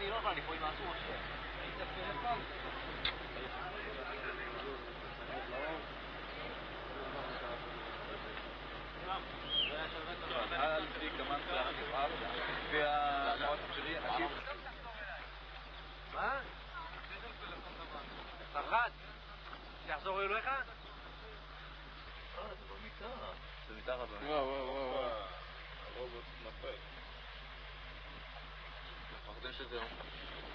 היא לא יכולה לפעול עם האסור שלהם. هل في كمان ساعات فيها مواد بشرية أكيد؟ מה? אחת? שיחזור אליך? זה במיטה. זה מיטה רבה. וואו. הרובוט נפל. אנחנו חושבים שזה